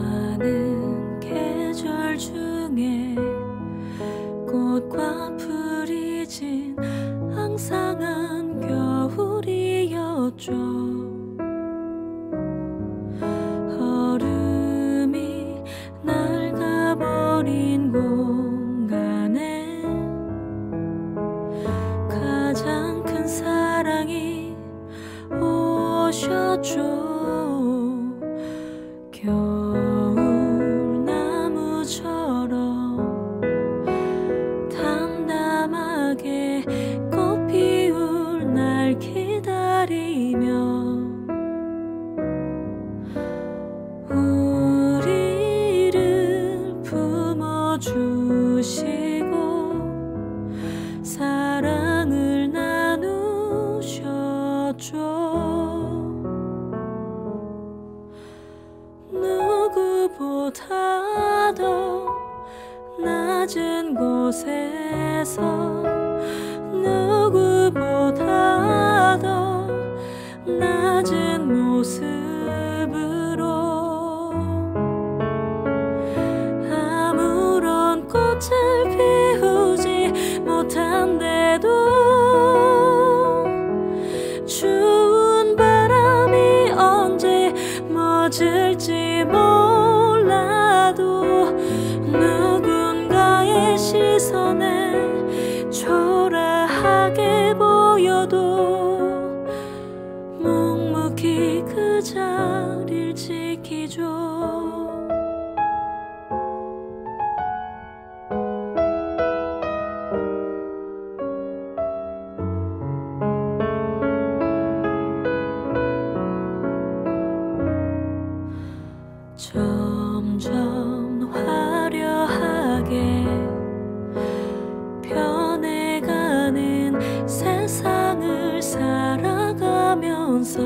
많은 계절 중에 꽃과 풀이 진 앙상한 겨울이었죠. 얼음이 낡아버린 공간에 가장 큰 사랑이 오셨죠. 겨울나무처럼 담담하게 꽃 피울 날 기다리며 우리를 품어주시고 사랑을 나누셨죠. 누구보다도 낮은 곳에서 누구보다도 낮은 모습으로 아무런 꽃을 피우지 못한데도 추운 바람이 언제 멎을지 몰라도 누군가의 시선에 초라하게 보여도 묵묵히 그 자리를 지키죠. 점점 화려하게 변해가는 세상을 살아가면서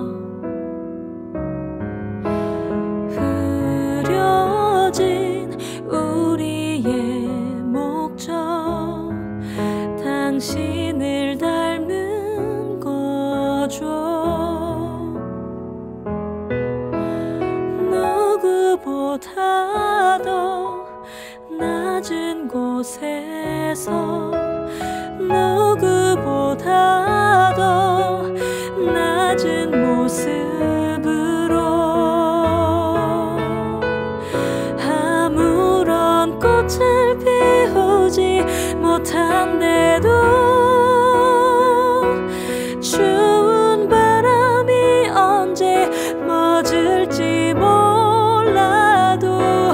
흐려진 우리의 목적 당신을 닮는 거죠. 누구보다도 낮은 곳에서 누구보다도 낮은 모습으로 아무런 꽃을 피우지 못한데도 추운 바람이 언제 멎을지 몰라도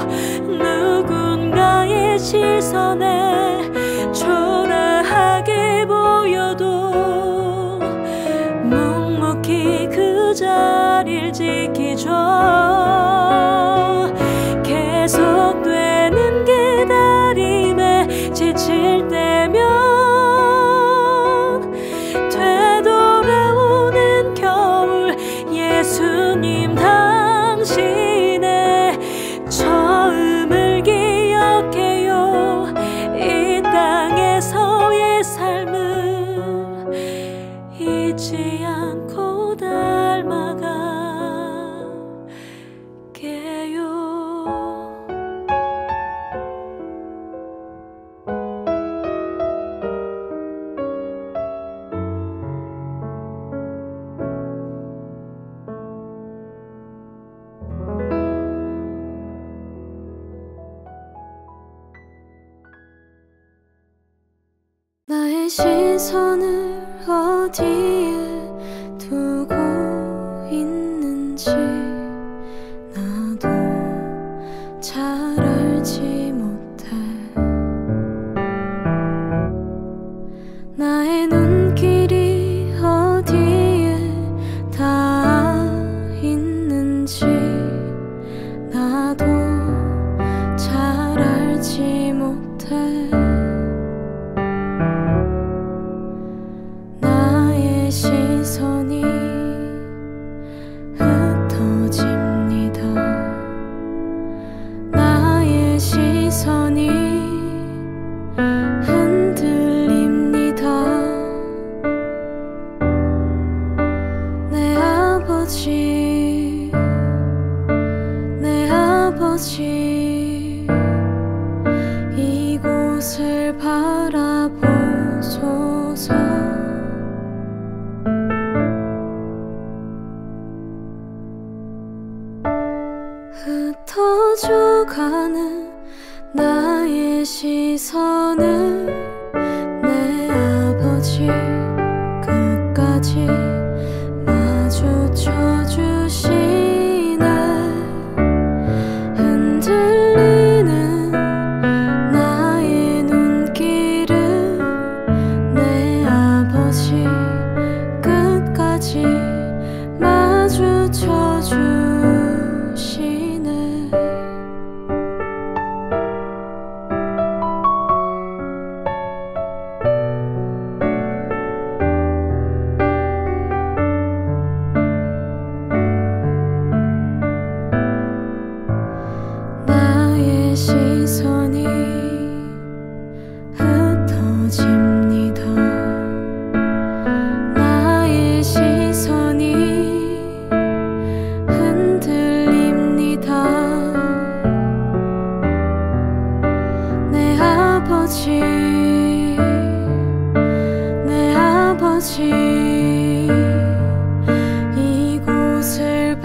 누군가의 시선에 초라하게 보여도 묵묵히 그 자리를 지키죠. 계속되는 기다림에 지칠 때면 되돌아오는 겨울 예수님 당신의 처음을 기억해요. 이 땅에서의 삶을 잊지 않고 닮아갈게요. 나의 시선을 어디에 두고 있는지 나도 잘 알지 못해. 나의 눈길이 어디에 닿아 있는지 나도 잘 알지 못해. 시선이 흩어집니다. 나의 시선이 흔들립니다. 내 아버지 아버지 이곳을 바라보소서. 흩어져가는 나의 시선을 내 아버지 끝까지 마주쳐 주시네. 흔들리는 나의 눈길을 내 아버지 끝까지 마주쳐 주시네. 나의 시선이 흩어집니다. 나의 시선이 흔들립니다. 내 아버지, 내 아버지 이곳을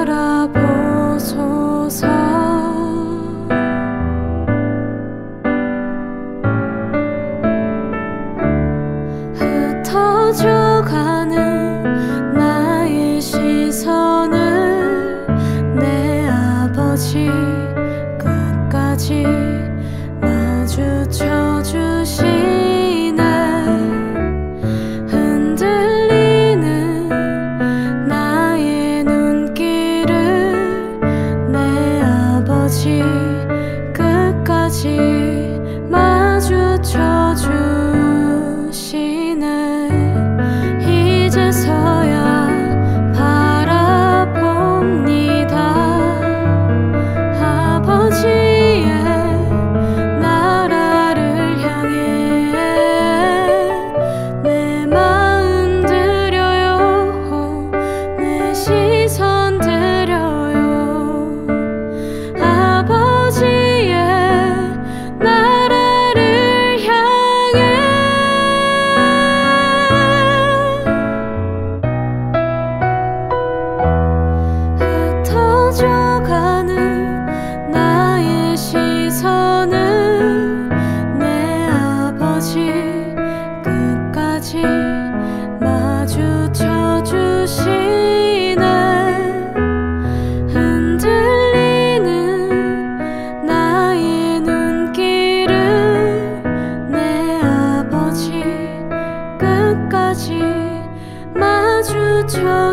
바라보소서. 흩어져가는 나의 시선을 내 아버지 끝까지 마주쳐 주시네. 흔들리는 나의 눈길을 내 아버지 끝까지 마주쳐 주시네. 이제서야 바라봅니다. 아버지의 나라를 향해 내 마음 드려요. 내 시선 드려요. 아버지의 나라를 향해. 흩어져가는 나의 시선을 내 아버지 끝까지 마주쳐 주시네. 흔들리는 나의 눈길을 내 아버지 끝까지 마주쳐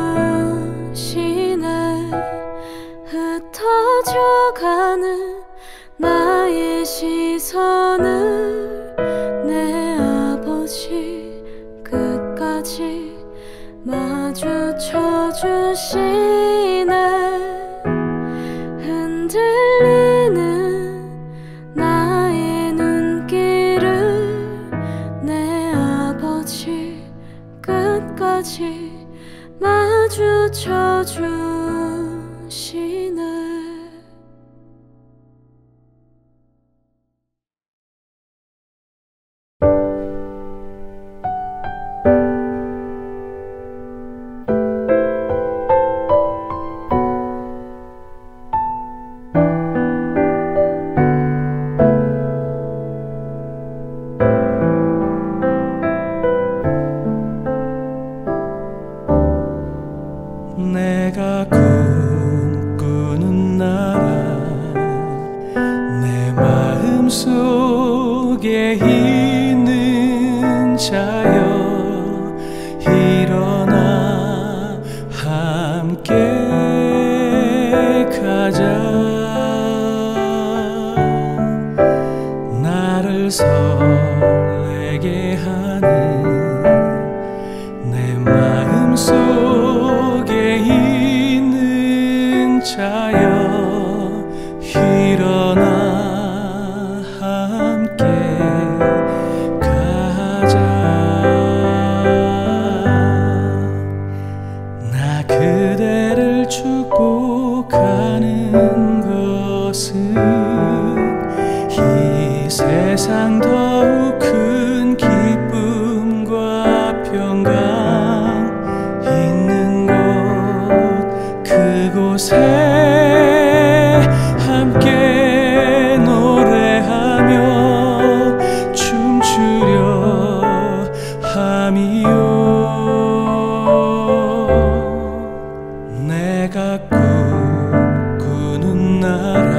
주시네. 흩어져가는 나의 시선을 내 아버지 끝까지 마주쳐 주시네. 흔들리는 나의 눈길을 내 아버지 끝까지 마주쳐 주시네. 내가 꿈꾸는 나라 내 마음속에 있는 자여 일어나 함께 가자. 나를 설레게 하는 내 마음속에 있는 자여 일어나 함께 가자. 나 그대를 축복하는 것 세상 더욱 큰 기쁨과 평강 있는 곳 그곳에 함께 노래하며 춤추려 함이요. 내가 꿈꾸는 나라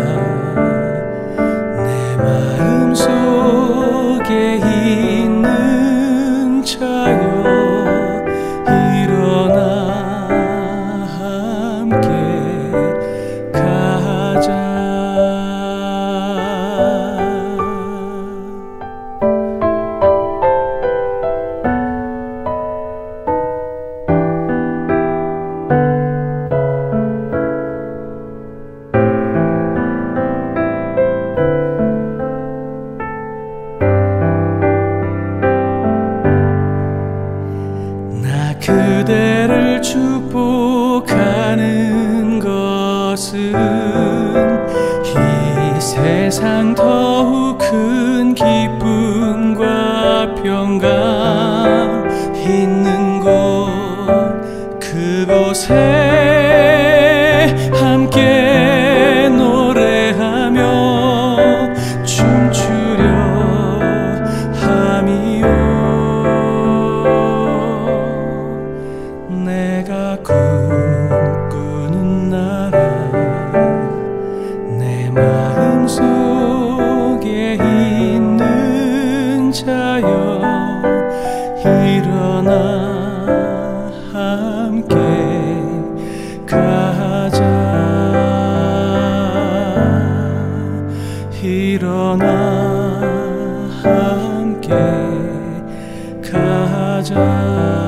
내 마음속에 있는 자여 일어나 함께 가자. 그대를 축복하는 것은 이 세상 더욱 큰 기쁨과 평강 있는 곳 그곳에 함께 노래하며 춤추려 함이요. 내가 꿈꾸는 나라 내 마음속에 있는 자여 일어나 함께 가자. 일어나 함께 가자.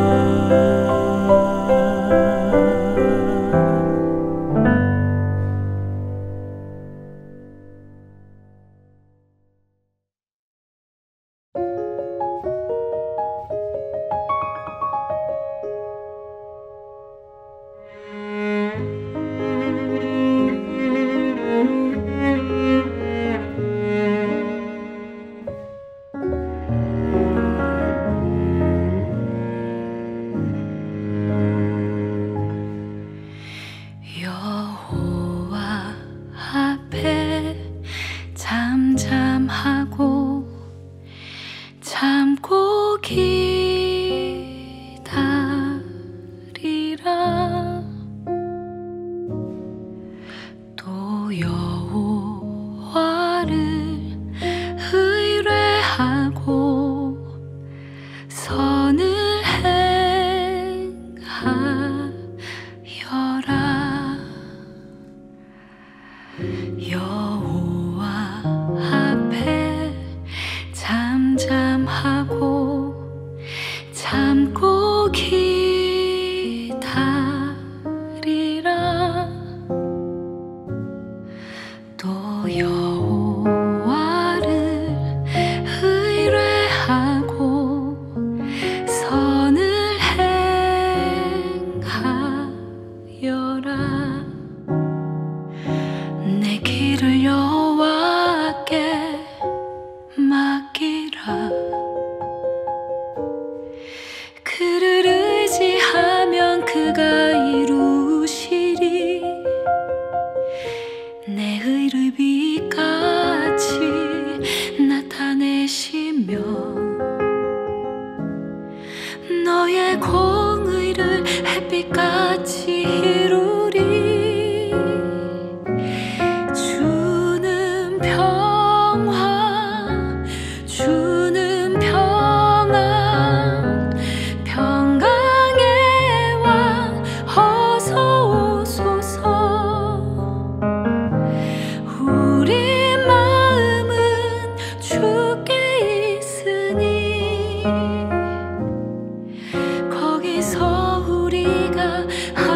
잠잠하고 참고 기다리라. 또 여호와를 의뢰하고 선을 행하여라. 여호와 앞에 잠잠하고 참고 기다리라. 또 여호와를 의뢰하고 선을 행하여라. 내 길을 여호와께 맡기라. 그를 의지하면 그가 이루시리. 내 의를 빛같이 나타내시며 너의 공의를 햇빛같이 이루리. 주는 평화 주는 평안 평강의 왕 어서 오소서. 우리 마음은 주께 있으니 거기서 우리가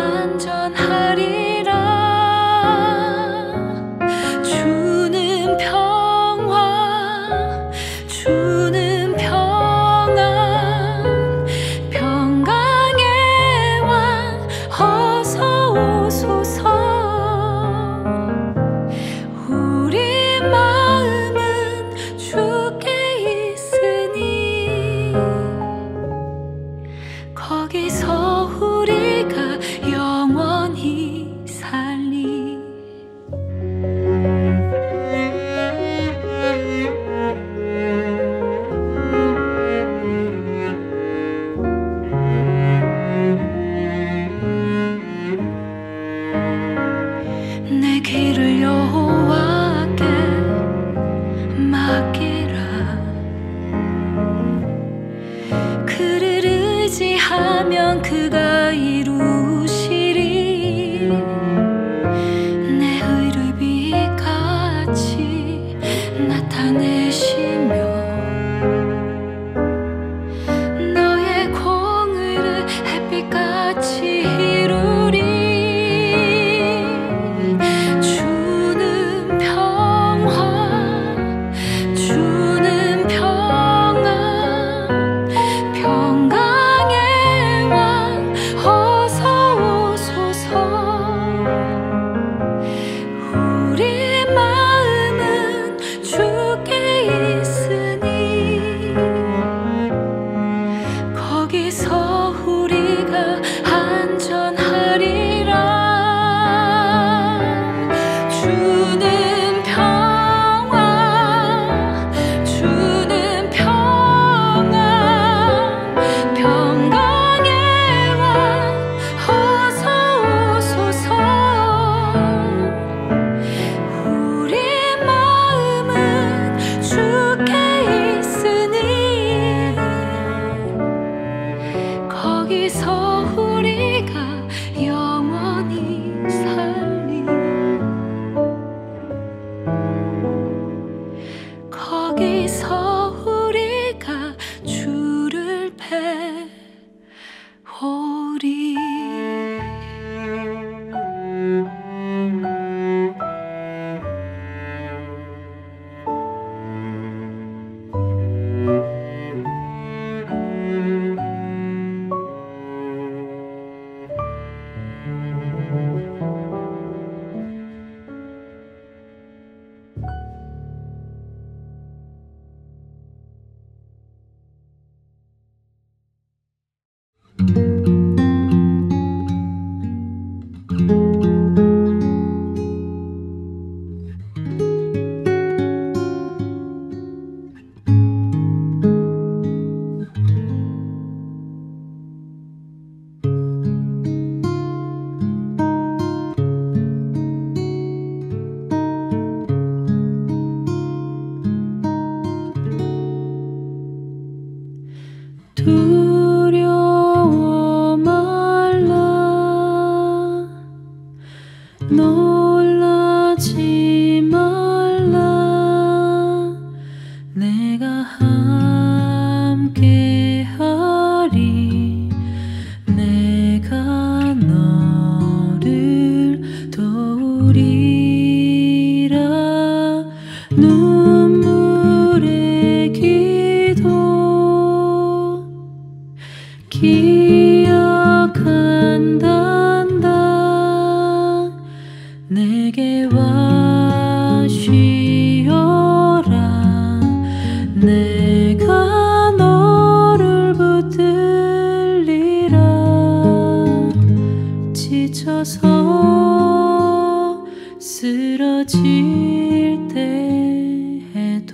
쓰러질 때에도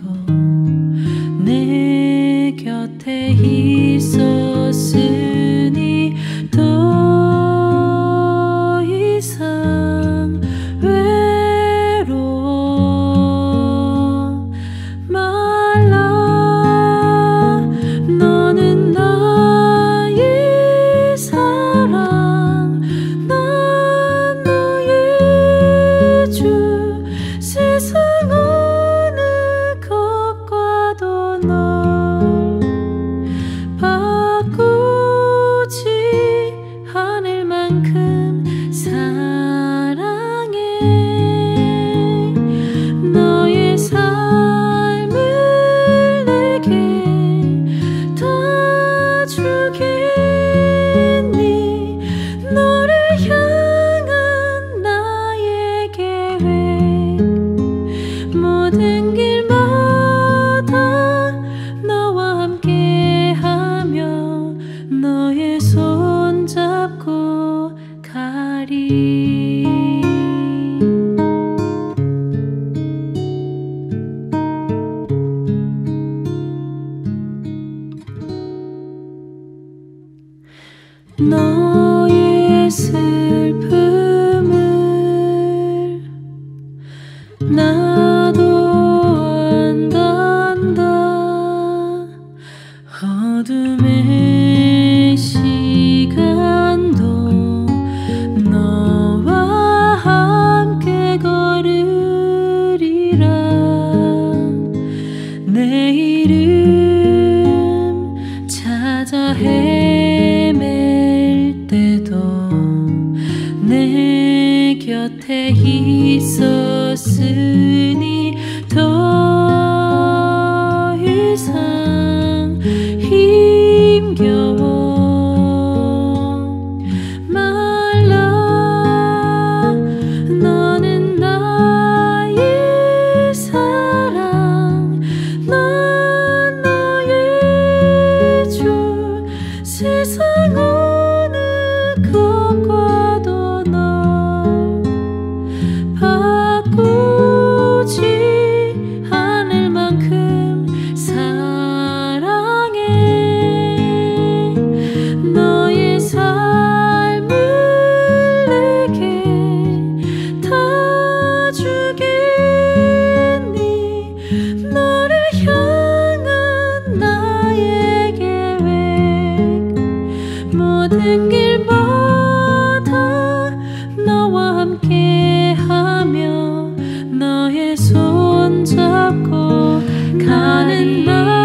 내 곁에 있었으니 더 이상 외로워 말라. 너는 나의 사랑, 난 너의 주. 세상 어느 것과도 널 바꾸지 않을 만큼 사랑해. 너의 삶을 내게 다 주겠니. 너를 향한 나의 계획, 모든 길마다 너와 함께하며 너의 손 잡고 가리. 너의 슬픔을 나도 안단다. 어둠의 시간도 너와 함께 걸으리라. 내 이름 찾아 헤맬 때도 내 곁에 있었으니 더 이상 힘겨워 말라. 너는 나의 사랑, 난 너의 주. 세상 어느 것과도 널 바꾸지 않을 만큼 사랑해. 너의 삶을 내게 다 주겠니. 너를 향한 나의 계획, 모든 길마다 너와 함께하며 너의 손 잡고 가는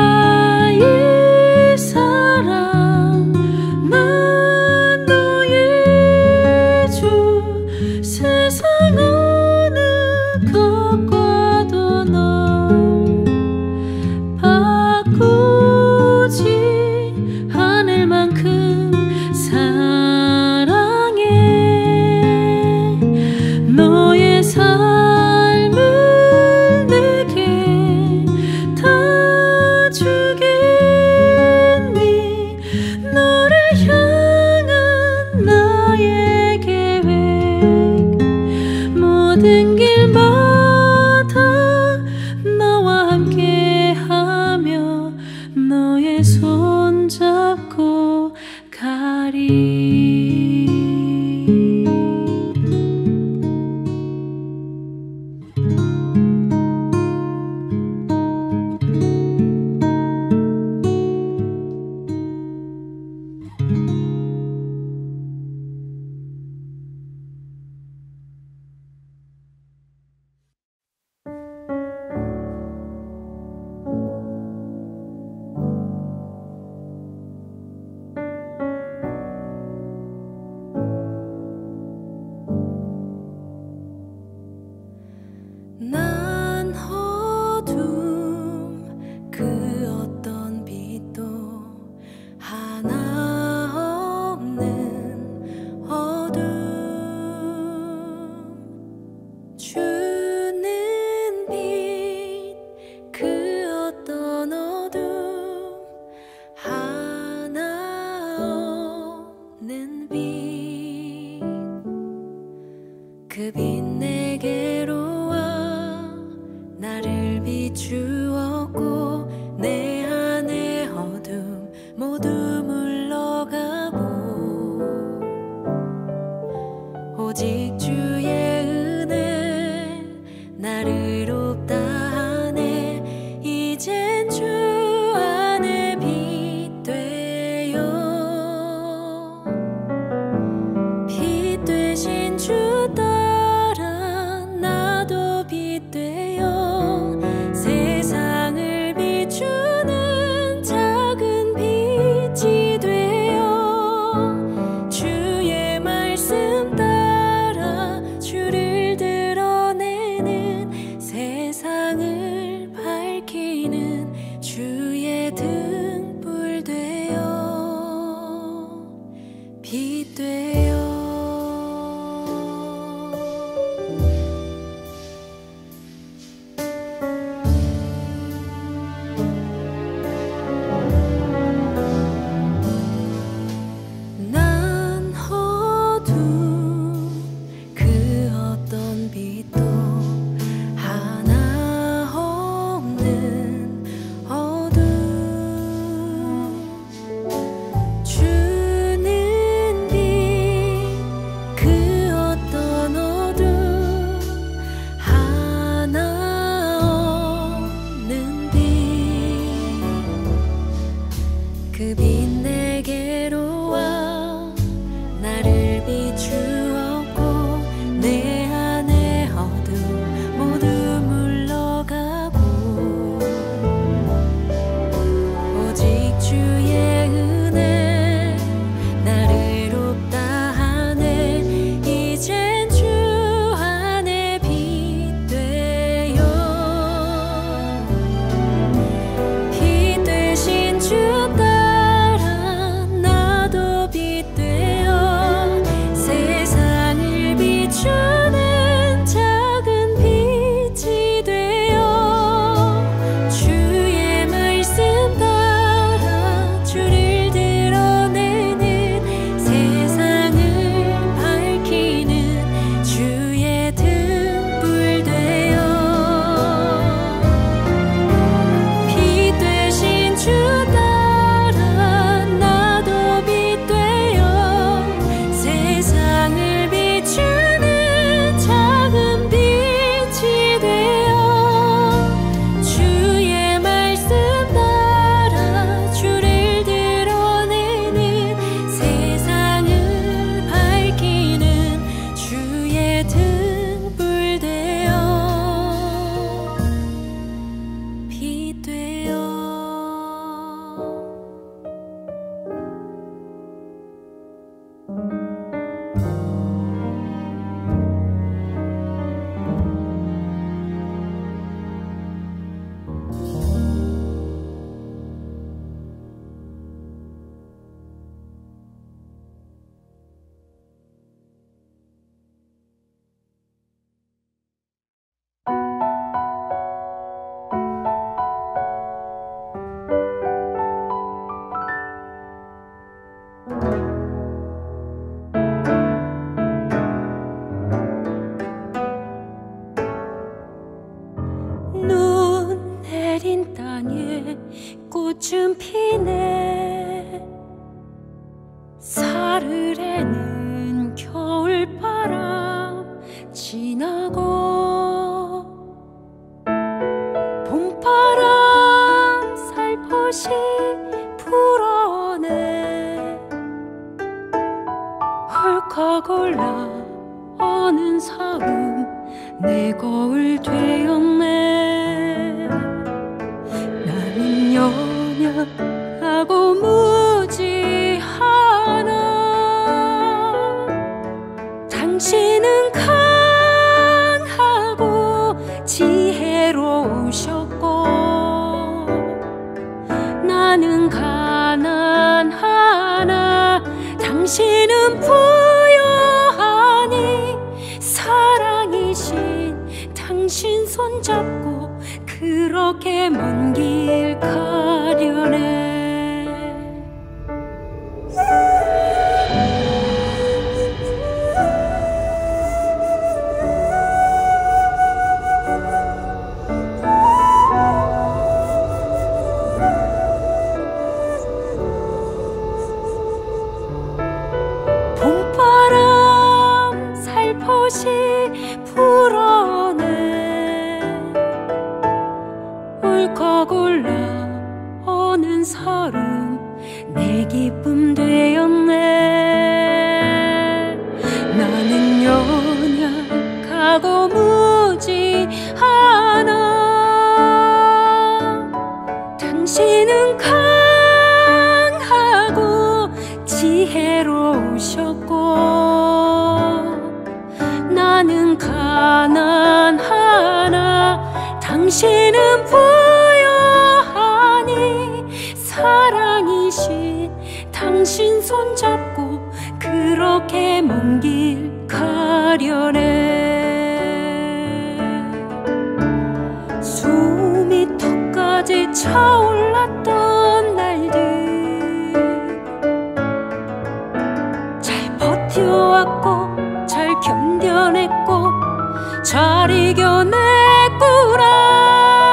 나의 사랑, 난 너의 주. 세상 어느 것과도 널 바꾸지 않을 만큼 사랑해. 너의 삶을 내게 다 주겠니. 너를 향한 나의 계획, 모든 길마다 너와 함께하며 너의 손 잡고 가리. 난 어둠 그 어떤 빛도 하나 없는 어둠. 주는 빛 그 어떤 어둠 하나 없는 빛. 그 빛 내게로 나를 돕다 하네. 이젠 주 안에 빛 되어 빛 되신 주 따라 나도 빛 되어 세상을 비추는 작은 빛이 되어 주의 말씀 따라 주를 드러내는 세상을 밝히는 주의 등불 되어 빛 되어 난 어두운 그 어떤 빛도 하나 없는 어둠 주는 빛 그 어떤 어둠 하나 없는 빛 그 빛 내게로 와 나를 비추었고 내 안의 어둠 모두 물러가고 오직 주의 은혜 나를 돕다 하네. 이젠 주 안에 빛 되어 빛 되신 주 따라 나도 빛 되어 세상을 비추는 작은 빛이 되어 주의 말씀 따라 주를 드러내는 세상을 밝히는 주의 등불 되어 빛 되신 주 따라 나도 빛 되어 세상을 비추는 작은 빛이 되어 주의 말씀 따라 주를 드러내는 세상을 밝히는 주의 등불 되어 빛 되어 눈 내린 땅에 꽃은 피네. 사르르는 겨울바람 지나고 봄바람 살포시 불어내. 헐컥 올라 어는 사움 내 거울 되었네. 나는 연약하고 무지하나 당신은 강하고 지혜로우셨고 나는 가난하나 당신은 부요하니 사랑이신 당신 손잡고 그렇게 먼 길 가려네. 봄바람 살포시 불어내. 기쁨 되었네. 나는 연약하고 무지하나 당신은 강하고 지혜로우셨고 나는 가난하나 당신은 부여하니 사랑이신 당신 손잡고 그렇게 먼 길 가려네. 숨이 턱까지 차올랐던 날들 잘 버텨왔고 잘 견뎌냈고 잘 이겨냈구나.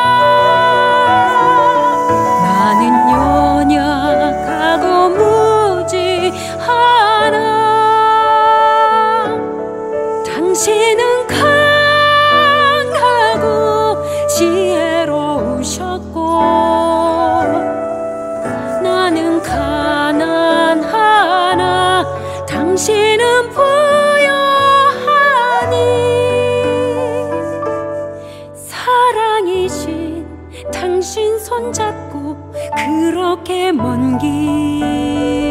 나는 연약하고 무지하나 당신은 강하고 지혜로우셨고 나는 가난하나 당신은 부여하니 사랑이신 당신 손잡고 그렇게 먼 길